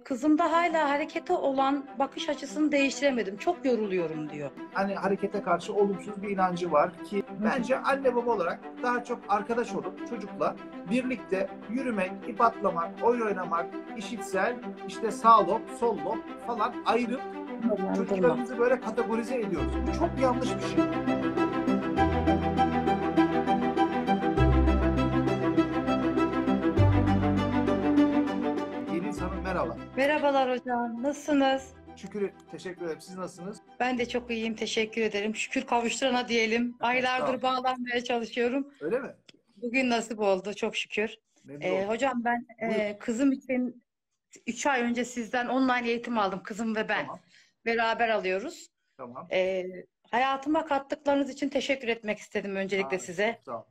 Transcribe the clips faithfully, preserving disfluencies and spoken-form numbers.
kızımda hala harekete olan bakış açısını değiştiremedim. Çok yoruluyorum diyor. Hani harekete karşı olumsuz bir inancı var ki bence anne baba olarak daha çok arkadaş olup çocukla birlikte yürümek, ip atlamak, oyun oynamak, işitsel, işte sağ lob, sol lob falan ayırıp Yönlendirme. çocuklarımızı böyle kategorize ediyoruz. Bu çok yanlış bir şey. Yeliz Hanım merhaba. Merhabalar hocam. Nasılsınız? Şükür, teşekkür ederim. Siz nasılsınız? Ben de çok iyiyim. Teşekkür ederim. Şükür kavuşturana diyelim. Sağ Aylardır olun. bağlanmaya çalışıyorum. Öyle mi? Bugün nasip oldu çok şükür. Memnun Ee, oldum. hocam ben Buyurun. e, kızım için üç ay önce sizden online eğitim aldım. Kızım ve ben. Tamam. Beraber alıyoruz. Tamam. Ee, hayatıma kattıklarınız için teşekkür etmek istedim öncelikle Aa, size. çok sağ olun.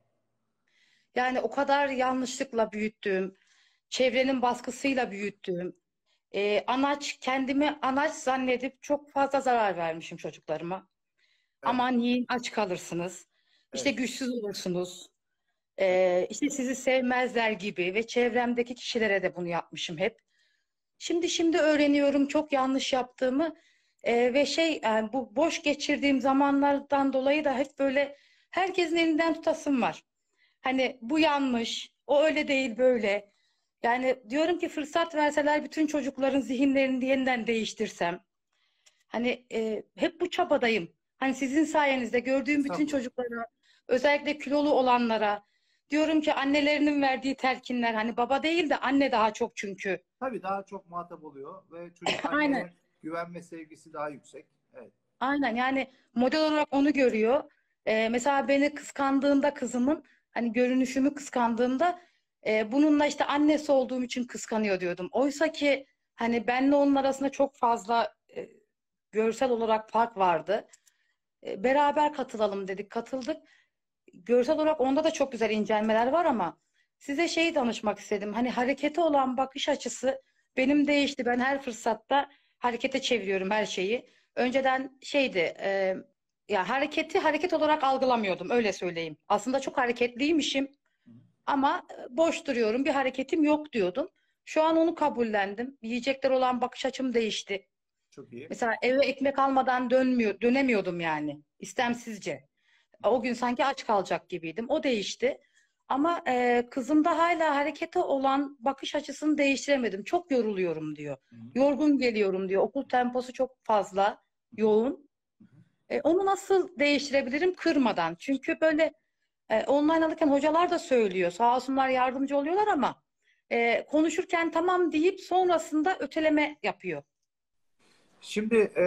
Yani o kadar yanlışlıkla büyüttüğüm, çevrenin baskısıyla büyüttüğüm, e, anaç, kendimi anaç zannedip çok fazla zarar vermişim çocuklarıma. Evet. Aman yiyin aç kalırsınız, işte Evet. güçsüz olursunuz, Evet. e, işte sizi sevmezler gibi ve çevremdeki kişilere de bunu yapmışım hep. Şimdi şimdi öğreniyorum çok yanlış yaptığımı. E, ve şey yani bu boş geçirdiğim zamanlardan dolayı da hep böyle herkesin elinden tutasım var. Hani bu yanlış, o öyle değil böyle. Yani diyorum ki fırsat verseler bütün çocukların zihinlerini yeniden değiştirsem. Hani e, hep bu çabadayım. Hani sizin sayenizde gördüğüm bütün Estağfurullah. çocuklara, özellikle kilolu olanlara diyorum ki annelerinin verdiği telkinler hani baba değil de anne daha çok çünkü. Tabii daha çok muhatap oluyor ve çocuk Aynen. anneye güvenme sevgisi daha yüksek. Evet. Aynen yani model olarak onu görüyor. Ee, mesela beni kıskandığında kızımın hani görünüşümü kıskandığında e, bununla işte annesi olduğum için kıskanıyor diyordum. Oysa ki hani benle onun arasında çok fazla e, görsel olarak fark vardı. E, beraber katılalım dedik, katıldık. Görsel olarak onda da çok güzel incelmeler var ama size şeyi danışmak istedim. Hani harekete olan bakış açısı benim değişti. Ben her fırsatta harekete çeviriyorum her şeyi. Önceden şeydi, e, ya hareketi hareket olarak algılamıyordum, öyle söyleyeyim. Aslında çok hareketliymişim Hı hı. ama e, boş duruyorum, bir hareketim yok diyordum. Şu an onu kabullendim. Yiyecekler olan bakış açım değişti. Çok iyi. Mesela eve ekmek almadan dönmüyor, dönemiyordum yani istemsizce. O gün sanki aç kalacak gibiydim. O değişti. Ama e, kızımda hala harekete olan bakış açısını değiştiremedim. Çok yoruluyorum diyor. Hı hı. Yorgun geliyorum diyor. Okul temposu çok fazla, Hı hı. yoğun. Hı hı. E, onu nasıl değiştirebilirim kırmadan? Çünkü böyle e, online alırken hocalar da söylüyor. Sağ olsunlar yardımcı oluyorlar ama e, konuşurken tamam deyip sonrasında öteleme yapıyor. Şimdi e,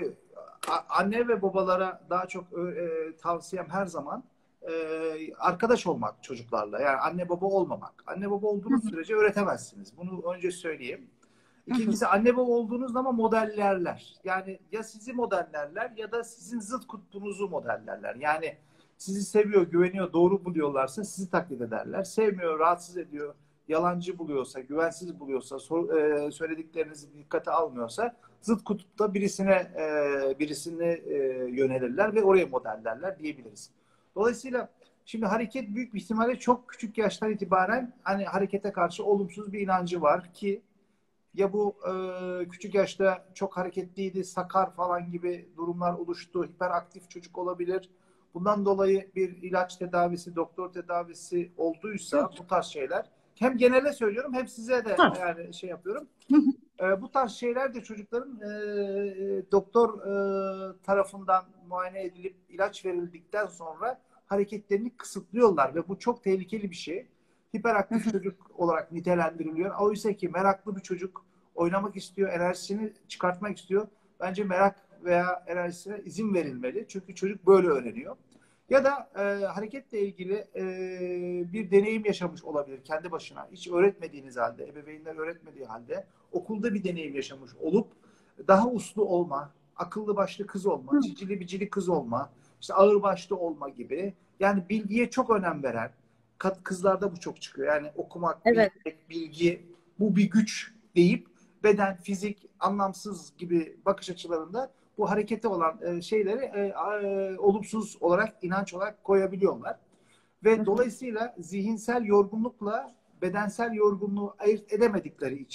anne ve babalara daha çok e, tavsiyem her zaman e, arkadaş olmak çocuklarla. Yani anne baba olmamak. Anne baba Hı olduğunuz hı, sürece öğretemezsiniz. Bunu önce söyleyeyim. hı hı, İkincisi anne baba olduğunuz zaman modellerler. Yani ya sizi modellerler ya da sizin zıt kutbunuzu modellerler. Yani sizi seviyor, güveniyor, doğru buluyorlarsa sizi taklit ederler. Sevmiyor, rahatsız ediyor, yalancı buluyorsa, güvensiz buluyorsa, sor- e, söylediklerinizi dikkate almıyorsa zıt kutupta birisine e, birisini e, yönelirler ve oraya modellerler diyebiliriz. Dolayısıyla şimdi hareket büyük bir ihtimalle çok küçük yaştan itibaren hani harekete karşı olumsuz bir inancı var ki ya bu e, küçük yaşta çok hareketliydi, sakar falan gibi durumlar oluştu, hiperaktif çocuk olabilir. Bundan dolayı bir ilaç tedavisi, doktor tedavisi olduysa yok. bu tarz şeyler hem genele söylüyorum hem size de Hı yani şey yapıyorum. hı, E, bu tarz şeyler de çocukların e, e, doktor e, tarafından muayene edilip ilaç verildikten sonra hareketlerini kısıtlıyorlar ve bu çok tehlikeli bir şey. hı Hiperaktif hı, çocuk olarak nitelendiriliyor. Oysa ki meraklı bir çocuk oynamak istiyor, enerjisini çıkartmak istiyor. Bence merak veya enerjisine izin verilmeli. Çünkü çocuk böyle öğreniyor. Ya da e, hareketle ilgili e, bir deneyim yaşamış olabilir kendi başına. Hiç öğretmediğiniz halde, ebeveynler öğretmediği halde okulda bir deneyim yaşamış olup daha uslu olma, akıllı başlı kız olma, hı. cicili bicili kız olma, işte ağır başlı olma gibi. Yani bilgiye çok önem veren, kızlarda bu çok çıkıyor. Yani okumak, Evet. bilmek, bilgi bu bir güç deyip beden, fizik, anlamsız gibi bakış açılarında bu harekete olan e, şeyleri e, e, olumsuz olarak, inanç olarak koyabiliyorlar. Hı Ve hı. dolayısıyla zihinsel yorgunlukla bedensel yorgunluğu ayırt edemedikleri için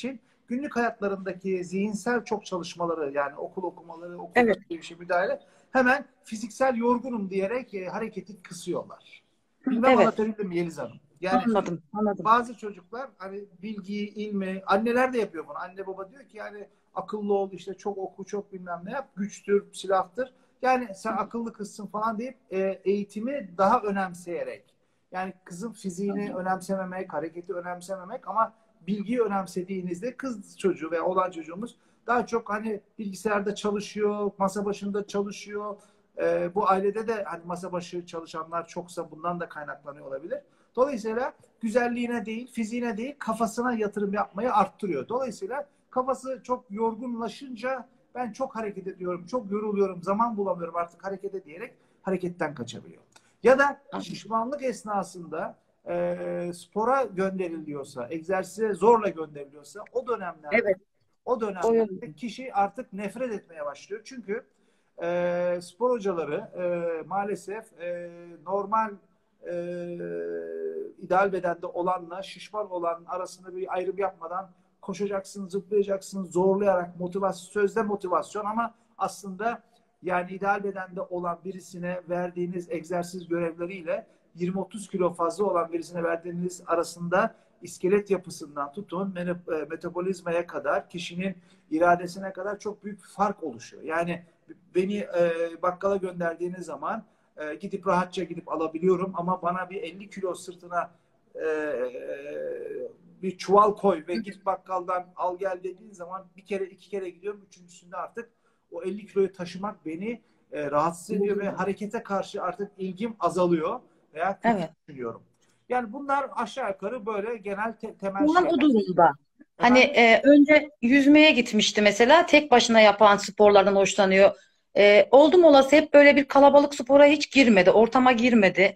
günlük hayatlarındaki zihinsel çok çalışmaları, yani okul okumaları, okulda Evet. bir şey müdahale, hemen fiziksel yorgunum diyerek e, hareketi kısıyorlar. Hı, Bilmem evet. anlatabildim mi Yeliz Hanım? Yani Anladım. Anladım. bazı çocuklar hani bilgiyi, ilmi, anneler de yapıyor bunu. Anne baba diyor ki yani akıllı ol, işte çok oku, çok bilmem ne yap, güçtür, silahtır. Yani sen akıllı kızsın falan deyip e, eğitimi daha önemseyerek, yani kızın fiziğini önemsememek, hareketi önemsememek, ama bilgiyi önemsediğinizde kız çocuğu veya oğlan çocuğumuz daha çok hani bilgisayarda çalışıyor, masa başında çalışıyor. E, bu ailede de hani masa başı çalışanlar çoksa bundan da kaynaklanıyor olabilir. Dolayısıyla güzelliğine değil, fiziğine değil, kafasına yatırım yapmayı arttırıyor. Dolayısıyla kafası çok yorgunlaşınca ben çok hareket ediyorum, çok yoruluyorum, zaman bulamıyorum artık harekete diyerek hareketten kaçabiliyor. Ya da şişmanlık esnasında e, spora gönderiliyorsa, egzersize zorla gönderiliyorsa o dönemlerde Evet. o O dönemlerde yönde. kişi artık nefret etmeye başlıyor. Çünkü e, spor hocaları e, maalesef e, normal e, ideal bedende olanla şişman olanın arasında bir ayrım yapmadan koşacaksın, zıplayacaksın, zorlayarak motivasyon, sözde motivasyon, ama aslında yani ideal bedende olan birisine verdiğiniz egzersiz görevleriyle yirmi otuz kilo fazla olan birisine verdiğiniz arasında iskelet yapısından tutun metabolizmaya kadar, kişinin iradesine kadar çok büyük bir fark oluşuyor. Yani beni e, bakkala gönderdiğiniz zaman e, gidip rahatça gidip alabiliyorum, ama bana bir elli kilo sırtına e, bir çuval koy ve git bakkaldan al gel dediğin zaman bir kere iki kere gidiyorum. Üçüncüsünde artık o elli kiloyu taşımak beni e, rahatsız ediyor ve harekete karşı artık ilgim azalıyor veya kötü Evet. düşünüyorum. Yani bunlar aşağı yukarı böyle genel te temel Şu an o şeyler. durumda. Hani Efendim? e, önce yüzmeye gitmişti mesela. Tek başına yapan sporlardan hoşlanıyor. E, oldum olası hep böyle bir kalabalık spora hiç girmedi. Ortama girmedi.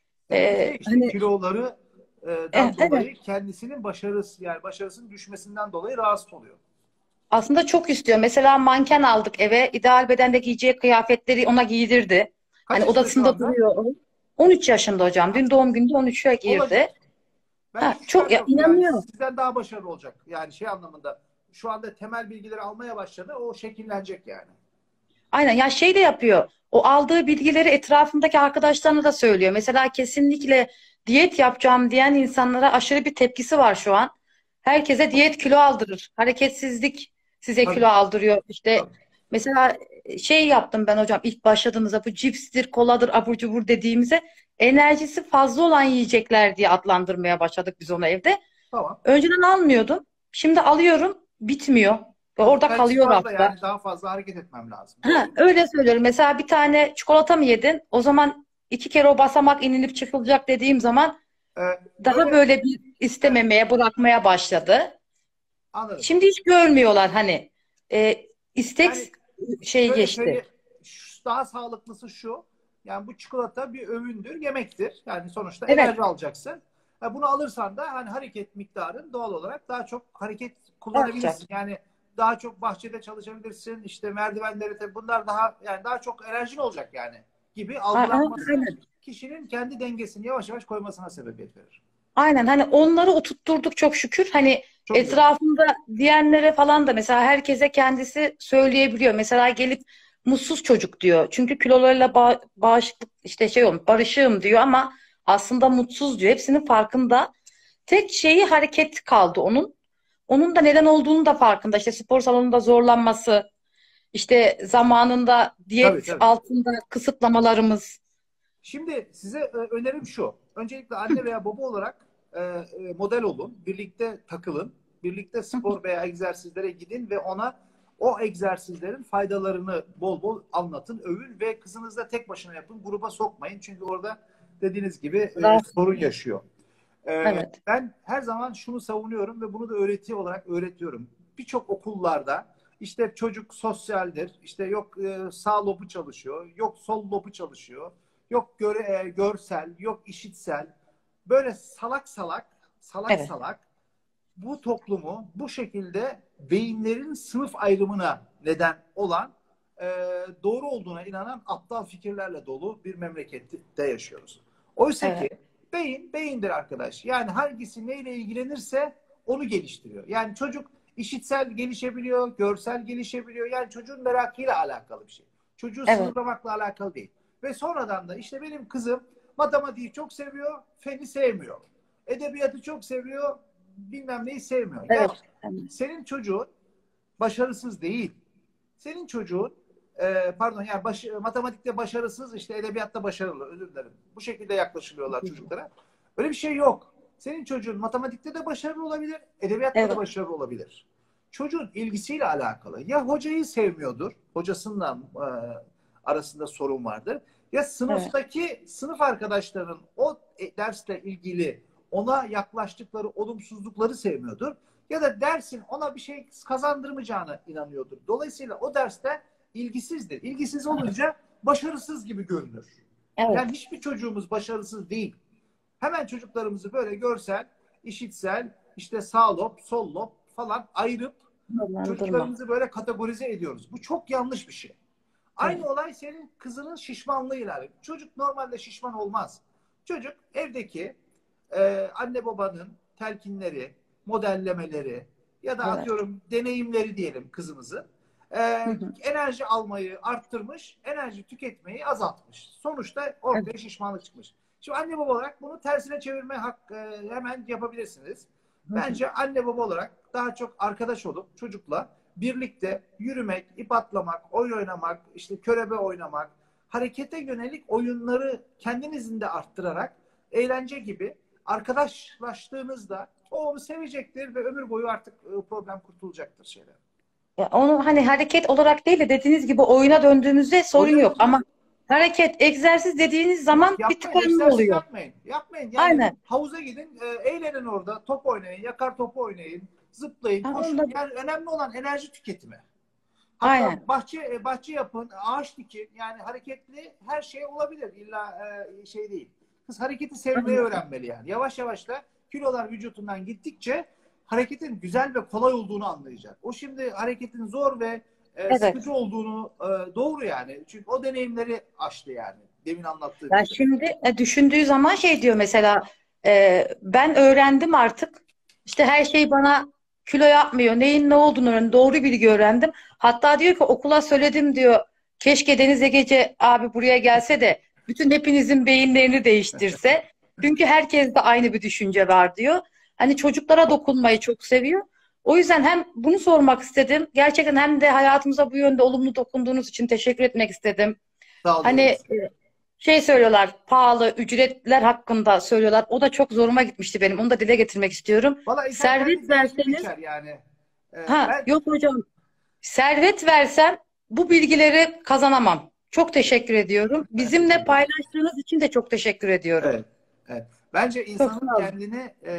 E bu şey E, işte hani kiloları e, e, dan evet. dolayı kendisinin başarısı, yani başarısının düşmesinden dolayı rahatsız oluyor. Aslında çok istiyor. Mesela manken aldık eve. İdeal bedende giyeceği kıyafetleri ona giydirdi. Kaç Hani yaşında şu odasında anda? duruyor o. on üç yaşında hocam. Dün doğum günde on üçe Olacak. girdi. Bence Ha, şüphem çok ya, yok. Yani inanıyor. sizden daha başarılı olacak. Yani şey anlamında. Şu anda temel bilgileri almaya başladı. O şekillenecek yani. Aynen ya şey de yapıyor. O aldığı bilgileri etrafındaki arkadaşlarına da söylüyor. Mesela kesinlikle diyet yapacağım diyen insanlara aşırı bir tepkisi var şu an. Herkese diyet kilo aldırır. Hareketsizlik size kilo Tabii. aldırıyor. İşte Tabii. mesela şey yaptım ben hocam ilk başladığımızda bu cipstir, koladır, abur cubur dediğimize enerjisi fazla olan yiyecekler diye adlandırmaya başladık biz onu evde. Tamam. Önceden almıyordum. Şimdi alıyorum, bitmiyor. Ve Tabii. orada Kendisi kalıyor fazla, rafta. yani daha fazla hareket etmem lazım. Ha, Doğru. öyle söylüyorum. Mesela bir tane çikolata mı yedin? O zaman iki kere o basamak inilip çıkılacak dediğim zaman Ee, daha böyle böyle bir evet, istememeye, bırakmaya başladı. anladım. Şimdi hiç görmüyorlar hani. E, istek Yani şey şöyle geçti. söyle, daha sağlıklısı şu. Yani bu çikolata bir öğündür, yemektir. Yani sonuçta Evet, enerji alacaksın. Ha, bunu alırsan da hani hareket miktarın doğal olarak daha çok hareket artacak. kullanabilirsin. Yani daha çok bahçede çalışabilirsin. İşte merdivenleri tabii, bunlar daha yani daha çok enerjin olacak yani gibi A- a- algılanması Aynen. kişinin kendi dengesini yavaş yavaş koymasına sebebiyet verir. Aynen hani onları oturtturduk çok şükür. Hani Çok güzel. etrafında diyenlere falan da mesela herkese kendisi söyleyebiliyor. Mesela gelip mutsuz çocuk diyor. Çünkü kilolarıyla ba- bağışıklık işte şey olmuş barışığım diyor ama aslında mutsuz diyor. Hepsinin farkında. Tek şeyi hareket kaldı onun. Onun da neden olduğunu da farkında. İşte spor salonunda zorlanması, işte zamanında Tabii diyet tabii. altında kısıtlamalarımız. Şimdi size e, önerim şu. Öncelikle anne veya baba olarak e, e, model olun. Birlikte takılın. Birlikte spor veya egzersizlere gidin ve ona o egzersizlerin faydalarını bol bol anlatın, övün ve kızınızı da tek başına yapın. Gruba sokmayın. Çünkü orada dediğiniz gibi e, Rahatsız. sorun yaşıyor. E, Evet. ben her zaman şunu savunuyorum ve bunu da öğreti olarak öğretiyorum. Birçok okullarda işte çocuk sosyaldir, işte yok e, sağ lobu çalışıyor, yok sol lobu çalışıyor, yok göre, e, görsel, yok işitsel. Böyle salak salak, salak Evet. salak bu toplumu bu şekilde beyinlerin sınıf ayrımına neden olan, e, doğru olduğuna inanan aptal fikirlerle dolu bir memlekette yaşıyoruz. Oysa ki Evet. beyin beyindir arkadaş. Yani hangisi neyle ilgilenirse onu geliştiriyor. Yani çocuk İşitsel gelişebiliyor, görsel gelişebiliyor. Yani çocuğun merakıyla alakalı bir şey. Çocuğu Evet. sınırlamakla alakalı değil. Ve sonradan da işte benim kızım matematiği çok seviyor, feni sevmiyor. Edebiyatı çok seviyor, bilmem neyi sevmiyor. Ya Evet. Evet. senin çocuğun başarısız değil. Senin çocuğun e, pardon yani baş, matematikte başarısız, işte edebiyatta başarılı. Özür dilerim. Bu şekilde yaklaşılıyorlar çocuklara. Öyle bir şey yok. Senin çocuğun matematikte de başarılı olabilir, edebiyatta da Evet. başarılı olabilir. Çocuğun ilgisiyle alakalı. Ya hocayı sevmiyordur, hocasıyla e, arasında sorun vardır. Ya Evet. sınıftaki sınıf arkadaşlarının o dersle ilgili ona yaklaştıkları olumsuzlukları sevmiyordur. Ya da dersin ona bir şey kazandırmayacağına inanıyordur. Dolayısıyla o derste ilgisizdir. İlgisiz olunca başarısız gibi görünür. Evet. Yani hiçbir çocuğumuz başarısız değil. Hemen çocuklarımızı böyle görsel, işitsel, işte sağ lob, sol lob falan ayırıp Anladım. çocuklarımızı böyle kategorize ediyoruz. Bu çok yanlış bir şey. Evet. Aynı olay senin kızının şişmanlığıyla. Çocuk normalde şişman olmaz. Çocuk evdeki e, anne babanın telkinleri, modellemeleri ya da Evet. atıyorum deneyimleri diyelim kızımızı. E, Hı hı. enerji almayı arttırmış, enerji tüketmeyi azaltmış. Sonuçta Evet. ortaya şişmanlık çıkmış. Şimdi anne baba olarak bunu tersine çevirme hak e, hemen yapabilirsiniz. Hı hı. Bence anne baba olarak daha çok arkadaş olup çocukla birlikte yürümek, ip atlamak, oyun oynamak, işte körebe oynamak, harekete yönelik oyunları kendinizin de arttırarak eğlence gibi arkadaşlaştığınızda o onu sevecektir ve ömür boyu artık e, problem kurtulacaktır şeyler. Ya onu hani hareket olarak değil de dediğiniz gibi oyuna döndüğümüzde sorun Oyuna yok. Ama döndünüz. hareket, egzersiz dediğiniz Yok zaman bir yapmayın, tıkanma egzersiz oluyor. yapmayın. Yapmayın. Yani Aynen. havuza gidin, e, eğlenin orada, top oynayın, yakar topu oynayın, zıplayın, Ha, koşun. onda, Yani önemli olan enerji tüketimi. Hatta aynen. bahçe e, bahçe yapın, ağaç dikin. Yani hareketli her şey olabilir. İlla e, şey değil. Kız hareketi sevmeyi Anladım. öğrenmeli yani. Yavaş yavaş da kilolar vücutundan gittikçe hareketin güzel ve kolay olduğunu anlayacak. O şimdi hareketin zor ve e, Evet. sıkıcı olduğunu e, doğru yani. Çünkü o deneyimleri aştı yani. Demin anlattığım Ya gibi. şimdi e, düşündüğü zaman şey diyor mesela, e, ben öğrendim artık. İşte her şey bana kilo yapmıyor. Neyin ne olduğunu öğrendim. Doğru bilgi öğrendim. Hatta diyor ki okula söyledim diyor. Keşke Deniz Egeci abi buraya gelse de bütün hepinizin beyinlerini değiştirse. Çünkü herkeste aynı bir düşünce var diyor. Hani çocuklara dokunmayı çok seviyor. O yüzden hem bunu sormak istedim. Gerçekten hem de hayatımıza bu yönde olumlu dokunduğunuz için teşekkür etmek istedim. Sağ Hani olun. e, şey söylüyorlar, pahalı ücretler hakkında söylüyorlar. O da çok zoruma gitmişti benim. Onu da dile getirmek istiyorum. Valla insan kendi Servet deneyimi verseniz, biçer yani. E, ha ben yok hocam, servet versem bu bilgileri kazanamam. Çok teşekkür ediyorum. ben teşekkür Bizimle ederim. paylaştığınız için de çok teşekkür ediyorum. Evet. Evet. Bence Çok insanın sağ olun. kendine e,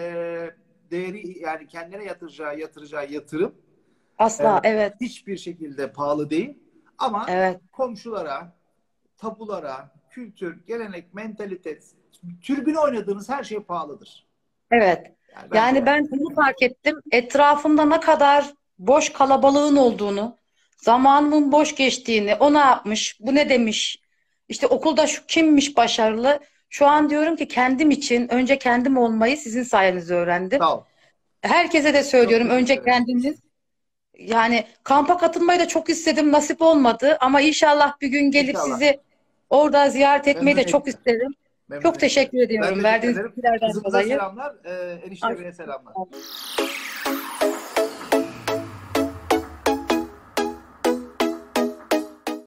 değeri yani kendine yatıracağı yatıracağı yatırım e, Asla, evet, hiçbir şekilde pahalı değil. Ama evet, komşulara, tabulara, kültür, gelenek, mentalite, türbüne oynadığınız her şey pahalıdır. evet. Yani bence Yani yani. ben bunu fark ettim. Etrafımda ne kadar boş kalabalığın olduğunu, zamanımın boş geçtiğini, o ne yapmış, bu ne demiş, işte okulda şu kimmiş başarılı. Şu an diyorum ki kendim için önce kendim olmayı sizin sayenizde öğrendim. Sağ ol. Herkese de Çok söylüyorum teşekkür önce ederim. kendiniz. Yani kampa katılmayı da çok istedim, nasip olmadı. Ama inşallah bir gün gelip İnşallah. sizi orada ziyaret etmeyi de çok Memnuniyetle. isterim. Çok Memnuniyetle. teşekkür Ben ediyorum teşekkür verdiğiniz ederim. bilgilerden Kızımıza dolayı. selamlar. E, enişte Ay, beye selamlar. çok sağ olun.